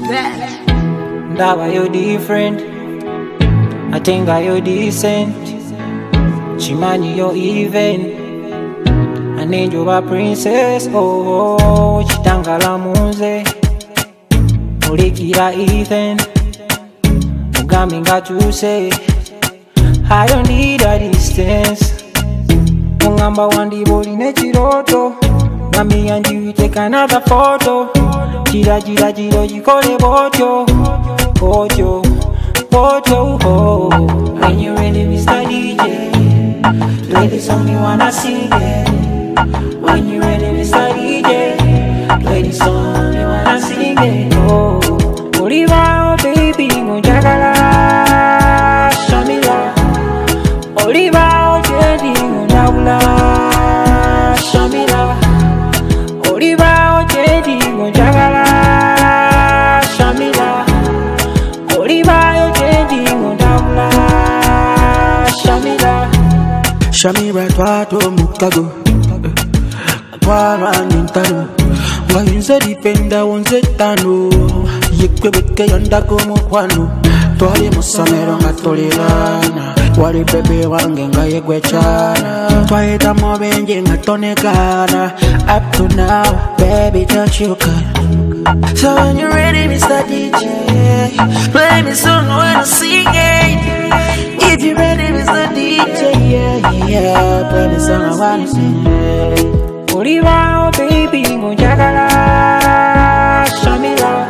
Ndaba you different, I think you decent. Chimani you even, I need you a princess. Oh, chitangala muze, ulikira Ethan. Ugami ngachuse, I don't need a distance. Ungamba wandi boli nechiroto, Mami and you take another photo. Jira jikole bojo, oh. When you ready, Mr. DJ, play the song you wanna sing it. When you ready, Mr. DJ, play the song you wanna sing it. Oh, Oliva, baby, munjagala, Shamila. Oliva, Jenny, munjagala, Shamila. Oliva, Jenny, munjagala, Shamila. Oliva, Jenny, munjagala, Shamila. Shamira twato mukago twara nintaro wayinze dipenda wonze tano yekwebeke yondako mukwano twali musomero ngatolelana wali bebe wange nga yegwechana twayeta mobenje ngatonekana up to now baby don't you cry. So when you're ready, Mr. DJ, play me song when I sing it. If you're ready, Mr. DJ, yeah, play me song I wanna sing it. Oliva, baby, munjagala, Shamila.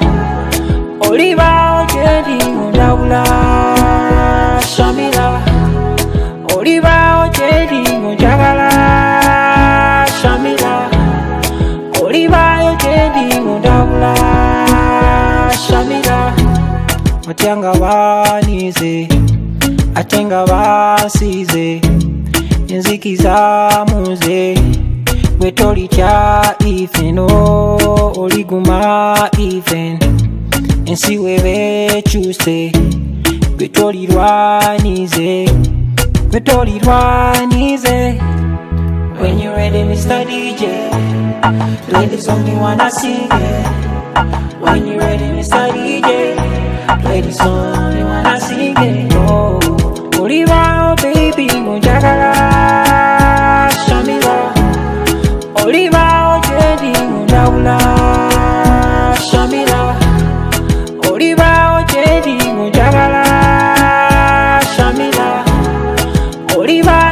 Oliva, Jenny, munjagala, Shamila. Oliva, Jenny, munjagala, Shamila. Oliva, Jenny, munjagala, Shamila. Atyanga banize, atenga basize, nzikiza muze. Wetoli cha Ethan, oh, oliguma Ethan. And see where we choose to. Wetoli rwanize, wetoli rwanize. When you ready, Mr. DJ, play the song you wanna sing it. When you ready, Mr. DJ, play the song you wanna sing it. Oh, Oliva, baby, munjagala, Shamila. Oliva, Jenny, munjagala, Shamila. Oliva, Jenny, munjagala, Shamila. Oliva,